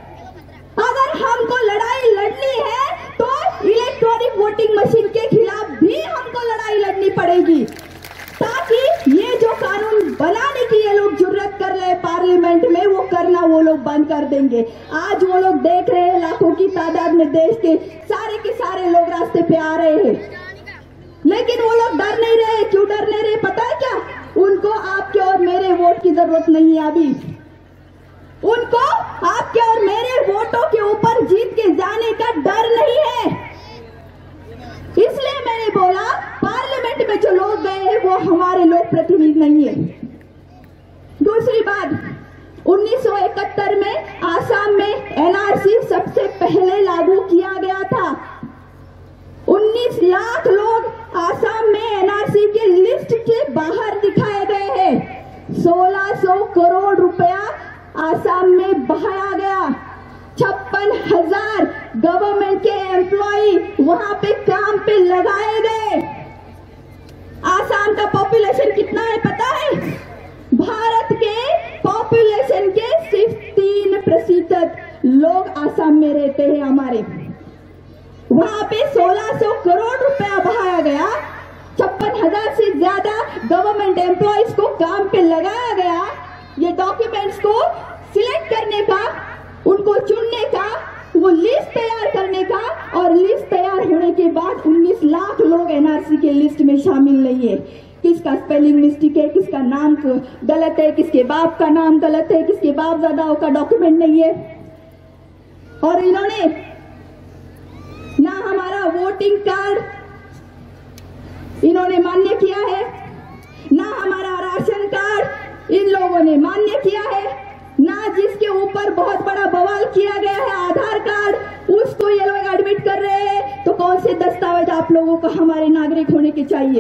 अगर हमको लड़ाई लड़नी है तो इलेक्ट्रॉनिक वोटिंग मशीन के खिलाफ भी हमको लड़ाई लड़नी पड़ेगी, ताकि ये जो कानून बनाने की ये लोग जुर्रत कर रहे हैं पार्लियामेंट में, वो करना वो लोग बंद कर देंगे। आज वो लोग देख रहे हैं लाखों की तादाद में देश के सारे लोग रास्ते पे आ रहे हैं, लेकिन वो लोग डर नहीं रहे। क्यों डर नहीं रहे पता है क्या? उनको आपके और मेरे वोट की जरूरत नहीं है। अभी उनको आपके और मेरे वोटों के ऊपर जीत के जाने का डर नहीं है। इसलिए मैंने बोला पार्लियामेंट में जो लोग गए हैं वो हमारे लोक प्रतिनिधि नहीं है। दूसरी बात, 1971 में आसाम में एनआरसी सबसे पहले लागू किया गया था। 19 लाख लोग आसाम में एनआरसी के लिस्ट के बाहर दिखाए गए हैं। 1600 करोड़ रुपया आसाम में बहाया गया। 56,000 गवर्नमेंट के एम्प्लॉय वहां पे काम पे लगाए गए। आसाम का पॉपुलेशन कितना है पता है? भारत के पॉपुलेशन के सिर्फ 3% लोग आसाम में रहते हैं हमारे। वहां पे 1600 करोड़ रुपया बहाया गया, 56,000 से ज्यादा गवर्नमेंट एम्प्लॉयज को काम पे लगाया गया। ये डॉक्यूमेंट्स को सिलेक्ट करने का, उनको चुनने का, वो लिस्ट तैयार करने का, और लिस्ट तैयार होने के बाद 19 लाख लोग एनआरसी के लिस्ट में शामिल नहीं है। किसका स्पेलिंग मिस्टेक है, किसका नाम गलत है, किसके बाप का नाम गलत है, किसके बाप दादाओं का डॉक्यूमेंट नहीं है। और इन्होंने ना हमारा वोटिंग कार्ड इन्होंने मान्य किया है, ना हमारा राशन कार्ड इन लोगों ने मान्य किया है, ना जिसके ऊपर बहुत बड़ा बवाल किया गया है आधार कार्ड, उसको ये लोग एडमिट कर रहे हैं। तो कौन से दस्तावेज आप लोगों को हमारे नागरिक होने के चाहिए?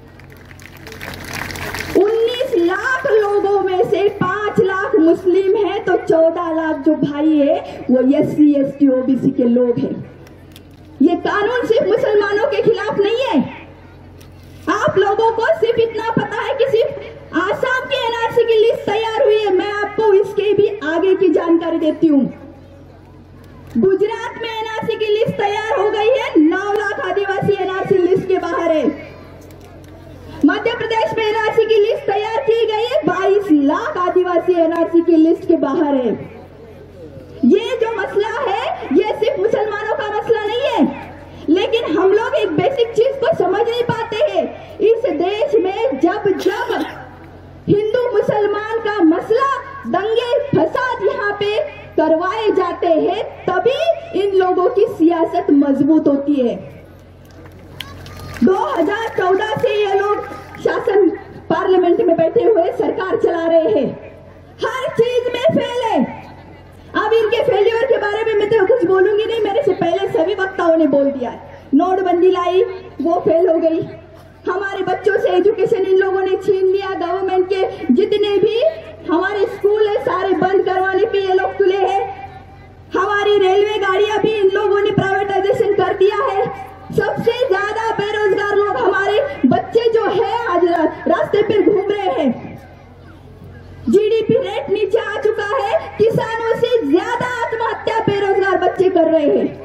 19 लाख लोगों में से 5 लाख मुस्लिम हैं, तो 14 लाख जो भाई है वो SC ST OBC के लोग हैं। ये कानून सिर्फ मुसलमानों के खिलाफ नहीं है। आप लोगों को सिर्फ इतना पता है कि सिर्फ आसाम की एनआरसी की लिस्ट तैयार हुई है। मैं आपको इसके भी आगे की जानकारी देती हूँ। गुजरात में एनआरसी की लिस्ट तैयार हो गई है, 9 लाख आदिवासी एनआरसी लिस्ट के बाहर है। मध्य प्रदेश में एनआरसी की लिस्ट तैयार की गई है, 22 लाख आदिवासी एनआरसी की लिस्ट के बाहर है। ये जो मसला है ये सिर्फ मुसलमानों का मसला नहीं है, लेकिन हम लोग एक बेसिक चीज को समझ नहीं पाते हैं। इस देश में जब जब हिंदू मुसलमान का मसला, दंगे फसाद यहाँ पे करवाए जाते हैं, तभी इन लोगों की सियासत मजबूत होती है। 2014 से ये लोग शासन पार्लियामेंट में बैठे हुए सरकार चला रहे हैं, हर चीज में फेल है। अब इनके फेल्योर के बारे में मैं तो कुछ बोलूंगी नहीं, मेरे से पहले सभी वक्ताओं ने बोल दिया है। नोटबंदी लाई, वो फेल हो गई। हमारे बच्चों से एजुकेशन इन लोगों ने छीन लिया। गवर्नमेंट के जितने भी हमारे स्कूल है सारे बंद करवाने पे ये लोग तुले हैं। हमारी रेलवे गाड़ियां भी इन लोगों ने प्राइवेटाइजेशन कर दिया है। सबसे ज्यादा बेरोजगार लोग हमारे बच्चे जो है आज रास्ते पे घूम रहे हैं। जीडीपी रेट नीचे आ चुका है, किसानों से ज्यादा आत्महत्या बेरोजगार बच्चे कर रहे हैं।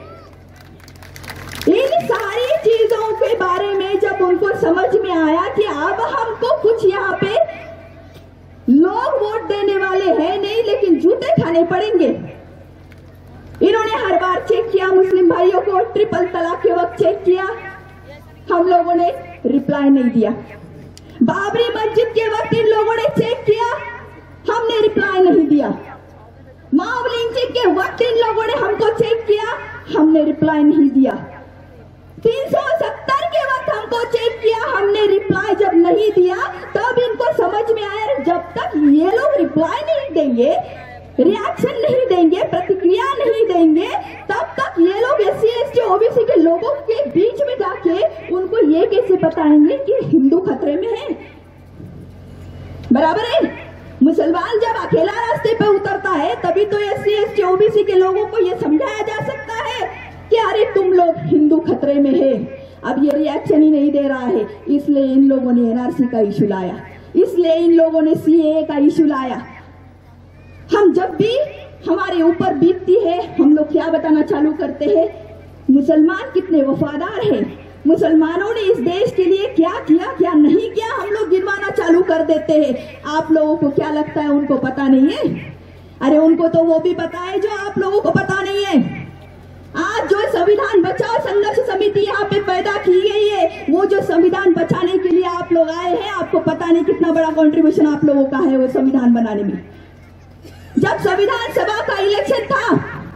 इन सारी चीजों के बारे में जब उनको समझ में आया कि अब हमको कुछ यहाँ पे लोग वोट देने वाले हैं नहीं, लेकिन जूते खाने पड़ेंगे। इन्होंने हर बार चेक किया मुस्लिम भाइयों को, ट्रिपल तलाक के वक्त चेक किया, हम लोगों ने रिप्लाई नहीं दिया। बाबरी मस्जिद के वक्त इन लोगों ने चेक किया, हमने रिप्लाई नहीं दिया। मॉब लिंचिंग के वक्त इन लोगों ने हमको चेक किया, हमने रिप्लाई नहीं दिया। 3 नहीं दिया तब इनको समझ में आया जब तक ये लोग रिप्लाई नहीं देंगे, रिएक्शन नहीं देंगे, प्रतिक्रिया नहीं देंगे, तब तक ये लोग SC ST OBC के लोगों के बीच में जाके उनको ये कैसे बताएंगे कि हिंदू खतरे में है। बराबर है। मुसलमान जब अकेला रास्ते पे उतरता है तभी तो SC ST OBC के लोगों को ये समझाया जा सकता है कि अरे तुम लोग हिंदू खतरे में है। अब ये रिएक्शन ही नहीं दे रहा है, इसलिए इन लोगों ने NRC का इशू लाया, इसलिए इन लोगों ने CAA का इशू लाया। हम जब भी हमारे ऊपर बीतती है हम लोग क्या बताना चालू करते हैं, मुसलमान कितने वफादार हैं, मुसलमानों ने इस देश के लिए क्या किया क्या नहीं किया, हम लोग गिनवाना चालू कर देते हैं। आप लोगों को क्या लगता है उनको पता नहीं है? अरे उनको तो वो भी पता है जो आप लोगों को पता नहीं है। आज जो संविधान बचाओ संघर्ष समिति यहाँ पे पैदा की गई है, वो जो संविधान बचाने के लिए आप लोग आए हैं, आपको पता नहीं कितना बड़ा कंट्रीब्यूशन आप लोगों का है वो संविधान बनाने में। जब संविधान सभा का इलेक्शन था,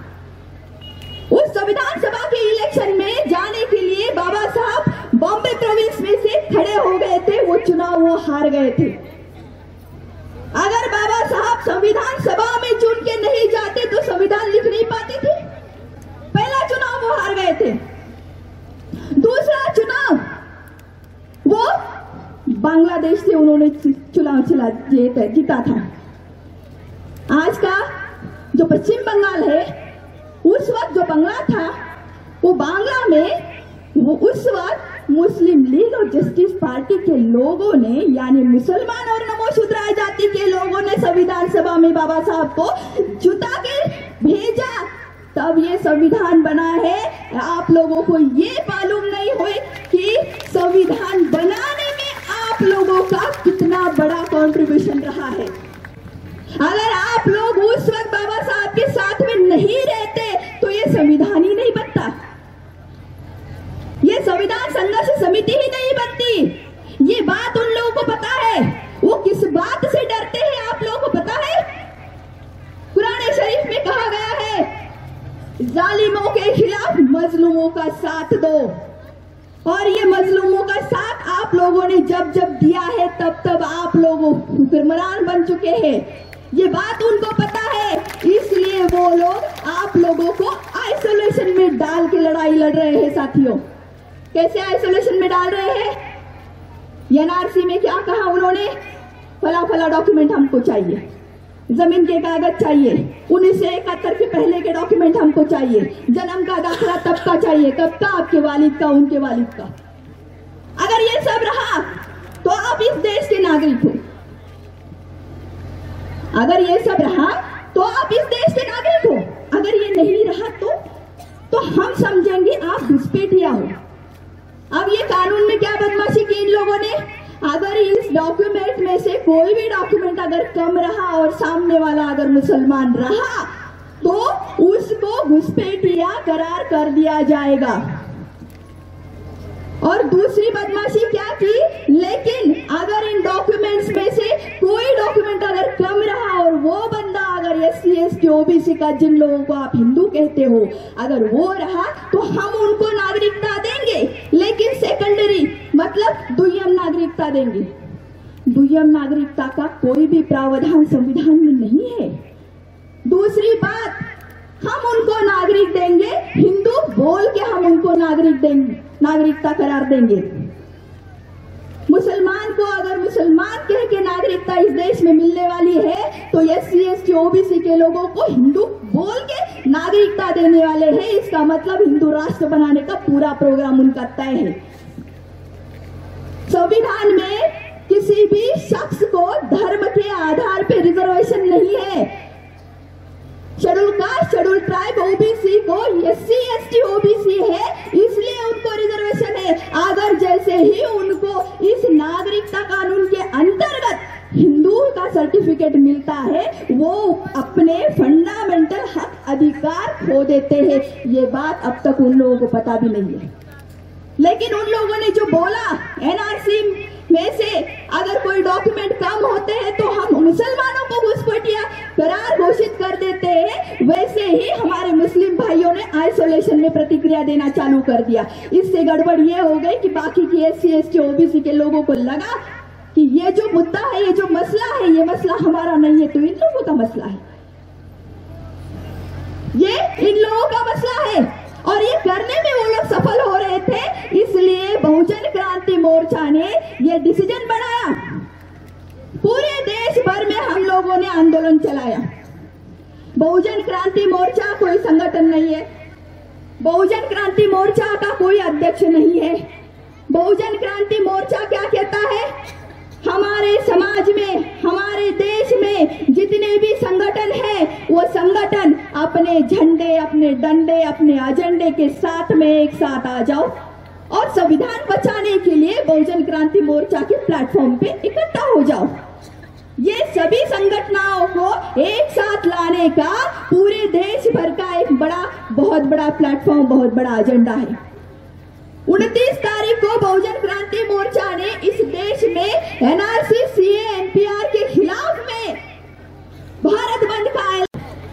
उस संविधान सभा के इलेक्शन में जाने के लिए बाबा साहब बॉम्बे प्रोविंस में से खड़े हो गए थे, वो चुनाव वो हार गए थे। अगर बाबा साहब संविधान सभा में चुन के नहीं जाते तो संविधान लिख नहीं पाते थे। पहला चुनाव वो हार गए थे। दूसरा चुनाव वो बांग्लादेश से उन्होंने चुनाव जीता था। आज का जो पश्चिम बंगाल है, उस वक्त जो बंगला था वो बांग्ला में वो उस वक्त मुस्लिम लीग और जस्टिस पार्टी के लोगों ने यानी मुसलमान और नमोशूद्र जाति के लोगों ने संविधान सभा में बाबा साहब को जुटा के भेजा, तब ये संविधान बना है। आप लोगों को ये मालूम नहीं हुई कि संविधान बनाने में आप लोगों का कितना बड़ा कंट्रीब्यूशन रहा है। अगर आप लोग उस वक्त बाबा साहब के साथ में नहीं रहते तो ये संविधान ही नहीं बनता, ये संविधान संघर्ष समिति ही नहीं बनती। ये बात उन लोगों को पता है। वो किस बात से डरते हैं आप लोगों को पता है? कुरान शरीफ में कहा गया है, जालिमों के खिलाफ मजलूमों का साथ दो। और ये मजलूमों का साथ आप लोगों ने जब जब दिया है तब तब आप लोग हुक्मरान बन चुके हैं। ये बात उनको पता है, इसलिए वो लोग आप लोगों को आइसोलेशन में डाल के लड़ाई लड़ रहे हैं। साथियों, कैसे आइसोलेशन में डाल रहे हैं? NRC में क्या कहा उन्होंने? फला फला डॉक्यूमेंट हमको चाहिए, जमीन के कागज चाहिए, 1971 के पहले के डॉक्यूमेंट हमको चाहिए, जन्म का दाखला तब का चाहिए, कब का, आपके वालिद का, उनके वालिद का। अगर ये सब रहा तो आप इस देश के नागरिक हो। अगर ये सब रहा तो आप इस देश के नागरिक हो। अगर ये नहीं रहा तो हम समझेंगे आप घुसपैठिया हो। अब ये कानून में क्या बदमाशी की इन लोगों ने? अगर इस डॉक्यूमेंट में से कोई भी डॉक्यूमेंट अगर कम रहा और सामने वाला अगर मुसलमान रहा तो उसको घुसपैठिया करार कर दिया जाएगा। और दूसरी बदमाशी क्या की? लेकिन अगर इन डॉक्यूमेंट्स में से कोई डॉक्यूमेंट अगर कम रहा और वो बंदा अगर SC ST OBC का, जिन लोगों को आप हिंदू कहते हो, अगर वो रहा तो हम उनको नागरिकता देंगे, लेकिन सेकेंडरी मतलब दुय्यम नागरिकता देंगे। दुय्यम नागरिकता का कोई भी प्रावधान संविधान में नहीं है। दूसरी बात, हम उनको नागरिक देंगे, हिंदू बोल के हम उनको नागरिक देंगे, नागरिकता करार देंगे। मुसलमान को अगर मुसलमान कह के नागरिकता इस देश में मिलने वाली है तो SC ST OBC के लोगों को हिंदू बोल के नागरिकता देने वाले हैं। इसका मतलब हिंदू राष्ट्र बनाने का पूरा प्रोग्राम उनका तय है। संविधान में किसी भी शख्स को धर्म के आधार पर रिजर्वेशन नहीं है। Schedule caste, schedule tribe, OBC को SC ST OBC है, इसलिए उनको रिजर्वेशन है। अगर जैसे ही उनको इस नागरिकता कानून के अंतर्गत हिंदू का सर्टिफिकेट मिलता है, वो अपने फंडामेंटल हक अधिकार खो देते हैं। ये बात अब तक उन लोगों को पता भी नहीं है। लेकिन उन लोगों ने जो बोला NRC में से अगर कोई डॉक्यूमेंट कम होते हैं तो हम मुसलमानों को घुसपैठिया करार घोषित कर देते हैं, वैसे ही हमारे मुस्लिम भाइयों ने आइसोलेशन में प्रतिक्रिया देना चालू कर दिया। इससे गड़बड़ ये हो गई कि बाकी की SC ST OBC के लोगों को लगा कि ये जो मुद्दा है, ये जो मसला है, ये मसला हमारा नहीं है, तो इन लोगों का मसला है, ये इन लोगों का मसला है। और ये करने में वो लोग सफल हो रहे थे, इसलिए बहुजन क्रांति मोर्चा ने ये डिसीजन बनाया। पूरे देश भर में हम लोगों ने आंदोलन चलाया। बहुजन क्रांति मोर्चा कोई संगठन नहीं है, बहुजन क्रांति मोर्चा का कोई अध्यक्ष नहीं है। बहुजन क्रांति मोर्चा क्या कहता है, हमारे समाज में, हमारे देश में जितने भी संगठन हैं, वो संगठन अपने झंडे, अपने डंडे, अपने एजेंडे के साथ में एक साथ आ जाओ और संविधान बचाने के लिए बहुजन क्रांति मोर्चा के प्लेटफॉर्म पे इकट्ठा हो जाओ। ये सभी संगठनों को एक साथ लाने का पूरे देश भर का एक बहुत बड़ा प्लेटफॉर्म, बहुत बड़ा एजेंडा है। 29 तारीख को बहुजन क्रांति मोर्चा ने इस देश में एनआरसी, सीए, एनपीआर के खिलाफ में भारत बंद का ऐलान।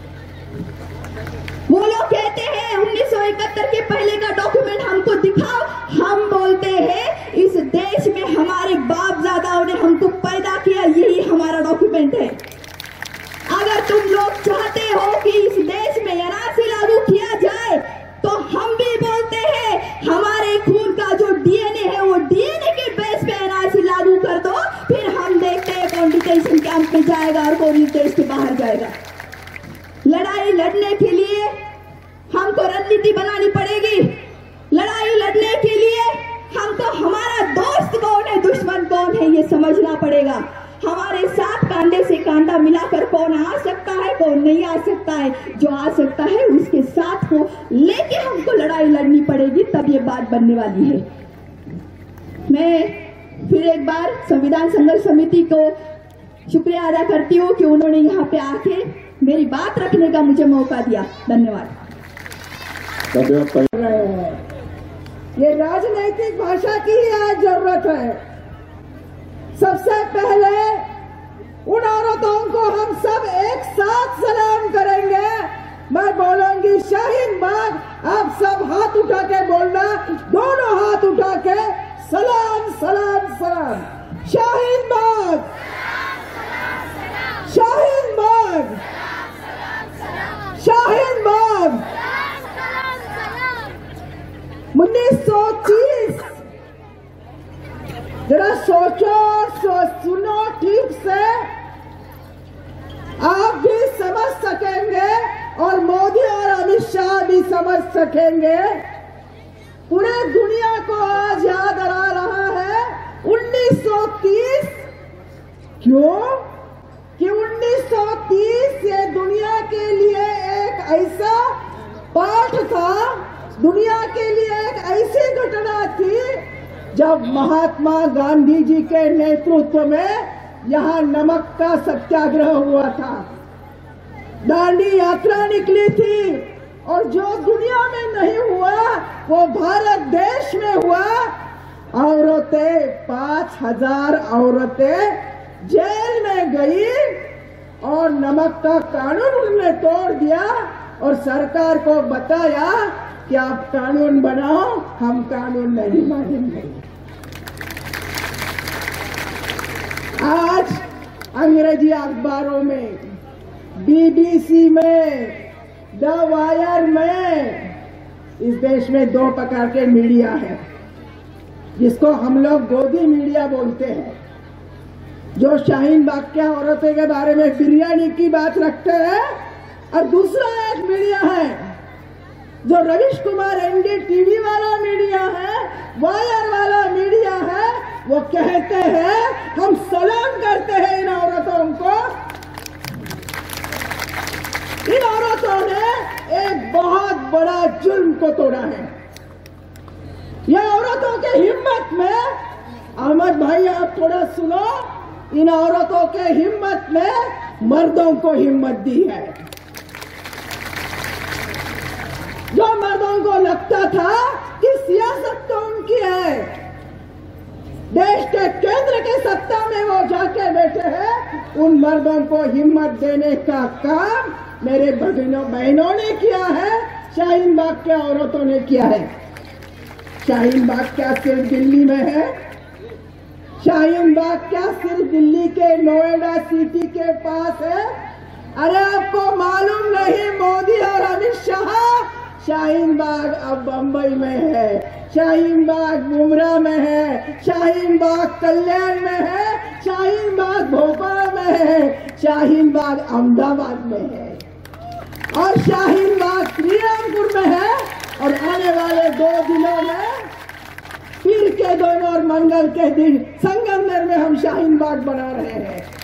वो लोग कहते हैं 1971 के पहले का डॉक्यूमेंट हमको दिखाओ। हम बोलते हैं इस देश में हमारे बाप दादाओं ने हमको पैदा किया, यही हमारा डॉक्यूमेंट है। अगर तुम लोग चाहते हो कि इस देश में एनआरसी लागू किया जाए, तो हम भी बोलते हैं हमारे खून का जो डीएनए है, वो डीएनए के बेस पे एनआरसी लागू कर दो, फिर हम देखते हैं कौन डिटेंशन कैंप में जाएगा और कौन देश के बाहर जाएगा। लड़ाई लड़ने के लिए हमको रणनीति बनानी पड़ेगी। लड़ाई लड़ने के लिए हमको हमारा दोस्त कौन है, दुश्मन कौन है, ये समझना पड़ेगा। हमारे साथ कांधे से कांधा मिलाकर कौन आ सकता है, कौन नहीं आ सकता है, जो आ सकता है उसके साथ को लेके हमको लड़ाई लड़नी पड़ेगी, तब ये बात बनने वाली है। मैं फिर एक बार संविधान संघर्ष समिति को शुक्रिया अदा करती हूँ कि उन्होंने यहाँ पे आके मेरी बात रखने का मुझे मौका दिया। धन्यवाद। ये राजनैतिक भाषा की आज जरूरत है। सबसे पहले उन औरतों को हम सब एक साथ सलाम करेंगे। मैं बोलूंगी शाहीन बाग, आप सब हाथ उठा के बोलना, दोनों हाथ उठा के सलाम सलाम सलाम। शाहीन बाग, शाहीन बाग, शाहीन बाग। 1930 जरा सोचो, सुनो ठीक से, आप भी समझ सकेंगे और मोदी और अमित शाह भी समझ सकेंगे। पूरे दुनिया को आज याद आ रहा है 1930। क्यों? कि 1930 ये दुनिया के लिए एक ऐसा पाठ था, दुनिया के लिए एक ऐसी घटना थी जब महात्मा गांधी जी के नेतृत्व में यहाँ नमक का सत्याग्रह हुआ था, दांडी यात्रा निकली थी, और जो दुनिया में नहीं हुआ वो भारत देश में हुआ। औरतें, 5000 औरतें जेल में गई और नमक का कानून उन्होंने तोड़ दिया और सरकार को बताया कि आप कानून बनाओ, हम कानून नहीं मानेंगे। आज अंग्रेजी अखबारों में, बीबीसी में, द वायर में, इस देश में 2 प्रकार के मीडिया है, जिसको हम लोग गोदी मीडिया बोलते हैं, जो शाहीन बाग के औरतों के बारे में बिरयानी की बात रखते हैं, और दूसरा एक मीडिया है जो रवीश कुमार एनडी टीवी वाला मीडिया है, वायर वाला मीडिया है। वो कहते हैं हम सलाम करते हैं इन औरतों को। इन औरतों ने एक बहुत बड़ा जुल्म को तोड़ा है। ये औरतों के हिम्मत में, अहमद भाई आप थोड़ा सुनो, इन औरतों के हिम्मत ने मर्दों को हिम्मत दी है। जो मर्दों को लगता था कि सियासत तो उनकी है, देश के केंद्र के सत्ता में वो जाके बैठे हैं, उन मर्दों को हिम्मत देने का काम मेरे बहनों ने किया है, शाहीन बाग के औरतों ने किया है। शाहीन बाग क्या सिर्फ दिल्ली में है? शाहीन बाग क्या सिर्फ दिल्ली के नोएडा सिटी के पास है? अरे आपको मालूम नहीं, मोदी और अमित शाह, शाहीन बाग अब बंबई में है, शाहीन बाग मुमरा में है, शाहीन बाग कल्याण में है, शाहीन बाग भोपाल में है, शाहीन बाग अहमदाबाद में है और शाहीन बाग श्रीरामपुर में है। और आने वाले 2 दिनों में पीर के दोनों और मंगल के दिन संगमनेर में हम शाहीन बाग बना रहे हैं।